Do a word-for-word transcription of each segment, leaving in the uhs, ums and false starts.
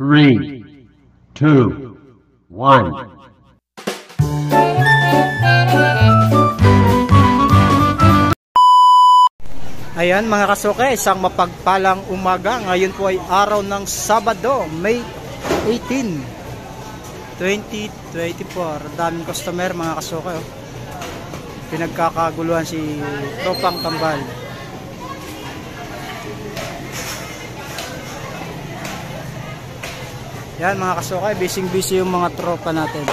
three, two, one. Ayan mga kasuke, isang mapagpalang umaga. Ngayon po ay araw ng Sabado, May eighteen, twenty twenty-four. Daming customer mga kasuke. Oh. Pinagkakaguluhan si Tropang Kambal. Yan mga kasuke, busy busy yung mga tropa natin.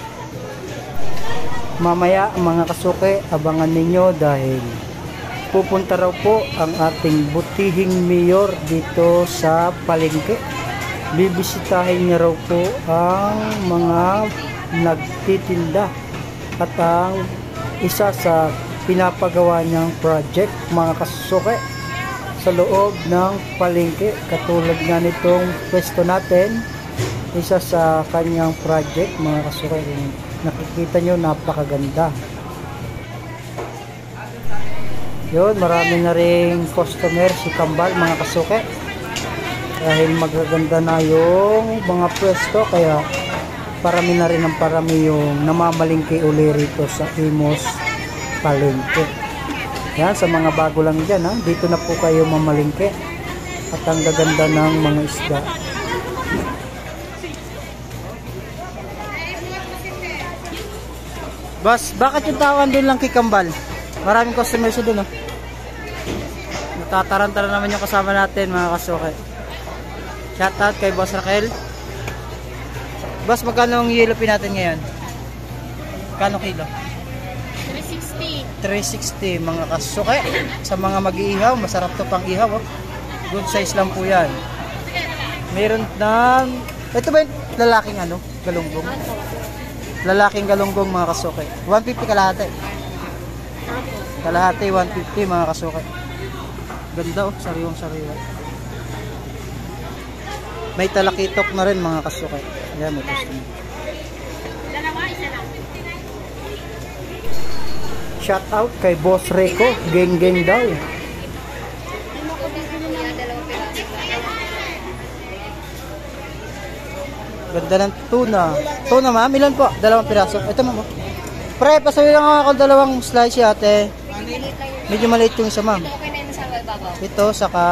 Mamaya mga kasuke, abangan ninyo dahil pupunta raw po ang ating butihing mayor dito sa palengke. Bibisitahin niya raw po ang mga nagtitinda at ang isa sa pinapagawa niyang project mga kasuke sa loob ng palengke. Katulad nga nitong pwesto natin, isa sa kanyang project mga kasuke. Nakikita nyo, napakaganda. Yun, marami na ring customer si Kambal mga kasuke dahil magaganda na yung mga pwesto, kaya parami na rin ang parami yung namamalingki uli rito sa Imos Palengke. Yan, sa mga bago lang dyan ha, dito na po kayo mamalingki at ang gaganda ng mga isda. Boss, bakit yung tawan doon lang kay Kambal? Maraming customers doon oh. Natatarantara naman yung kasama natin mga kasuke. Shoutout kay Boss Raquel. Boss, magkano ang yellow pin natin ngayon? Kano kilo? three sixty. three sixty mga kasuke. Sa mga mag-iihaw, masarap to pang ihaw oh. Good size lang po yan. Meron ng, ito ba yung lalaking ano? Galunggong? Lalaking galunggong mga kasuke. one fifty kalahati. Kalahati one fifty mga kasuke. Ganda oh, sariwang sariwa. May talakitok na rin mga kasuke. Ayan, may customer. Shout out kay Boss Rico, geng geng daw. Ganda ng tuna. Tuna ma'am, ilan po? Dalawang piraso. Ito ma'am. Pre, pasabi lang ako dalawang slice ate. Medyo maliit yung isa ma'am. Ito, saka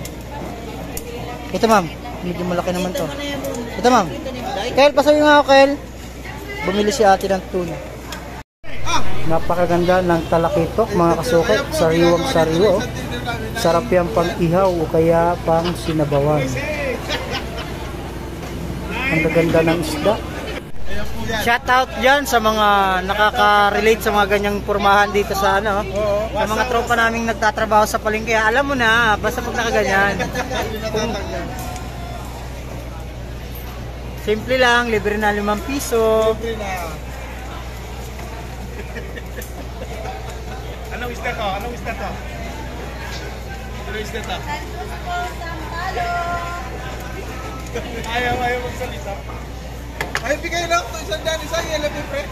ito ma'am. Medyo malaki naman to. Ito ma'am. Kel, pasabi nga ako Kel. Bumili si ate ng tuna. Napakaganda ng talakitok mga kasuke. Sariwang sariwa. Oh. Sarap yan pang ihaw o kaya pang sinabawan. Ang gaganda ng isda. Shoutout dyan sa mga nakaka-relate sa mga ganyang pormahan dito sa ano, sa mga tropa naming nagtatrabaho sa palengke. Alam mo na, basta pag nakaganyan. Kung simple lang, libre na limang piso. Anong isda to? Anong isda to? Anong isda to? Ayaw, ayaw magsalita. Ay, bigay lang ito isang dyan isang yellow pre.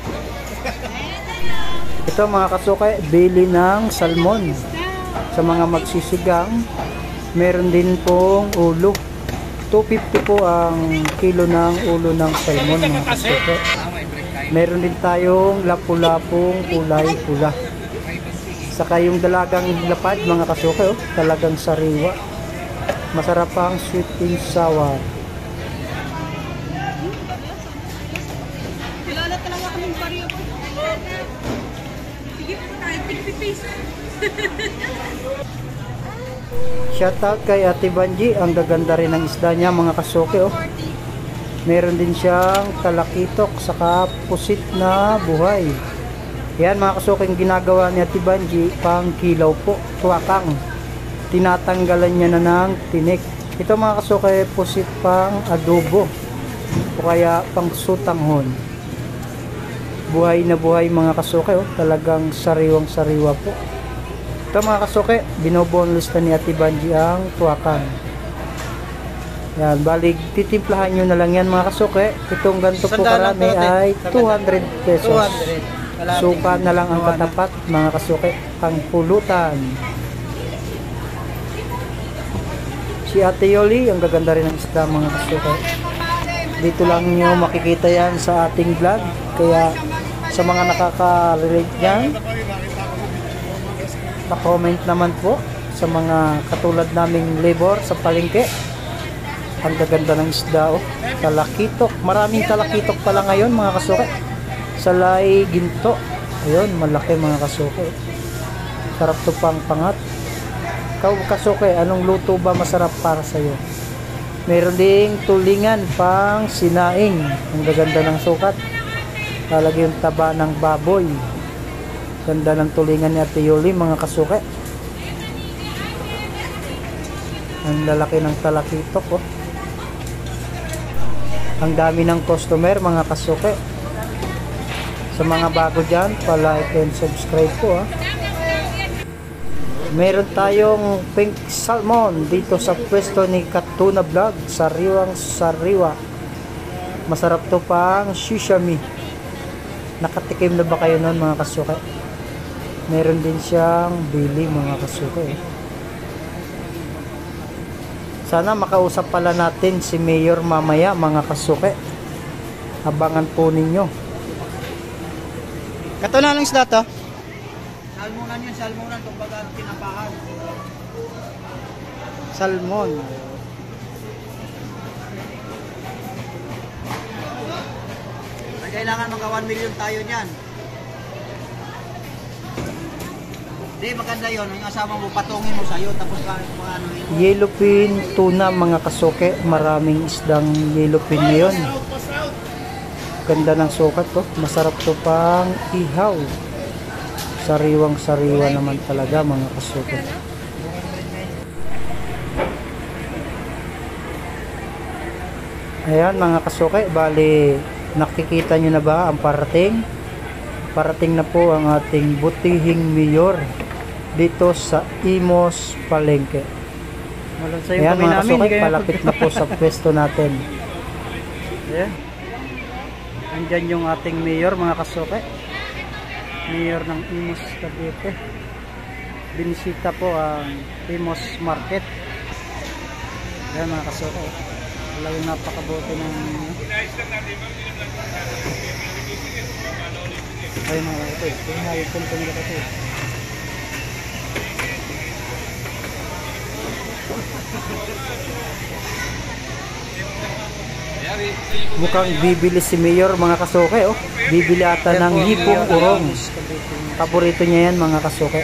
Ito mga kasuke, bili ng salmon. Sa mga magsisigang, meron din pong ulo. two fifty po ang kilo ng ulo ng salmon mga kasuke. Meron din tayong lapu-lapong kulay pula. Saka yung dalagang lapad mga kasuke, oh, talagang sariwa. Masarap ang sweet and sour. Shoutout kay Ate Banji, ang gaganda rin ng isda niya mga kasuke oh. Meron din siyang talakitok saka pusit na buhay. Yan mga kasuke, ang ginagawa ni Ate Banji pang kilaw po, tuwakang. Tinatanggalan niya na ng tinik. Ito mga kasuke, pusit pang adobo o kaya pang sutanghon. Buhay na buhay mga kasuke oh. Talagang sariwang sariwa po. Ito mga kasuke, binoboneless na ni Ate Banji ang tuwakang. Yan, balig titimplahan nyo na lang yan mga kasuke. Itong ganito po karami ay two hundred pesos. Suka na lang ang katapat mga kasuke, ang pulutan. Si Ate Yoli, ang gaganda rin ng isda mga kasuke. Dito lang nyo makikita yan sa ating vlog. Kaya sa mga nakaka-relate dyan, pa-comment naman po sa mga katulad naming labor sa palengke. Ang gaganda ng isda, oh. Talakitok. Maraming talakitok pala ngayon mga kasuke. Salay ginto. Ayun, malaki mga kasuke. Sarap to pang pangat. Ikaw kasuke, anong luto ba masarap para sa'yo? Meron ding tulingan pang sinaing. Ang gaganda ng sukat. Talagay yung taba ng baboy. Ganda ng tulingan ni Ate Yoli mga kasuke. Ang lalaki ng talakitok, oh. Ang dami ng customer mga kasuke. Sa mga bago dyan, pa-like and subscribe po, ah. Meron tayong pink salmon dito sa pwesto ni Katuna Vlog, sariwang sariwa. Masarap to pang sashimi. Nakatikim na ba kayo nun mga kasuke? Meron din siyang bili mga kasuke, eh. Sana makausap pala natin si Mayor mamaya mga kasuke. Abangan po ninyo. Katuna ng isda to? Salmonan yun, salmonan kung baga tinapahan. Salmon. Kailangan mga one million tayo niyan. Hindi, maganda yun. Yung asawa mo, patungin mo sa'yo, tapos mga ano yun. Yellowfin tuna mga kasuke. Maraming isdang yellowfin ngayon. Ganda ng sukat ko. Masarap to pang ihaw. Sariwang sariwa naman talaga mga kasuke. Ayan mga kasuke, bali nakikita nyo na ba ang parating? Parating na po ang ating butihing mayor dito sa Imos Palengke. Ayan mga kasuke, palapit na po sa pwesto natin. Ayan. Andyan yung ating mayor mga kasuke. Mayor ng Imos Cavite. Binisita po ang Imos Market. Ayan mga kasuke. Talagang napakabuti ng ayun mga ito. Tingnan na yung punto nila kasi. Mukhang bibili si Mayor mga kasuke, oh. Bibili ata ng hipong urong. Paborito niya yan mga kasuke.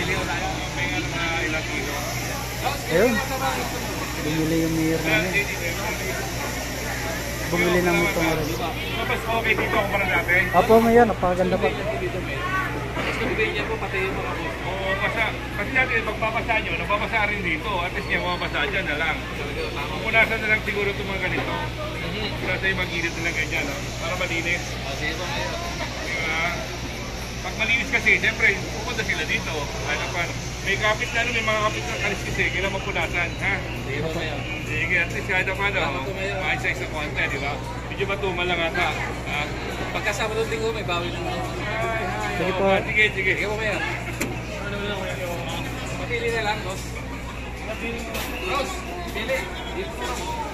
Ayun. Bumili yung Mayor namin. Bumili ng hipong urong. Okay dito ako para natin. Apo Mayor, napakaganda pa. Bigyan po pati yung mga boss. Oo, basta. Kasi natin, pagpapasa nyo, napapasa rin dito. At least niya mapapasa dyan na lang. Pupunasan na lang siguro itong mga ganito. Punasan yung mag-init na lang ganyan, no? Para malinis. Sige po ngayon. Diba? Pag malinis kasi, siyempre, pupunta sila dito. Ano pa, may kapit na, may mga kapit na kalis kasi, kailangan mapunasan, ha? Sige po ngayon. Sige, at least kahit pa, no? Maayos sa konti, di ba? Medyo matumal lang ata. Pagkasama doon din ko, may bawi lang. Sige po. Sige, sige. Sige po kaya. Mapili na lang, boss. Boss, pili. Dito po.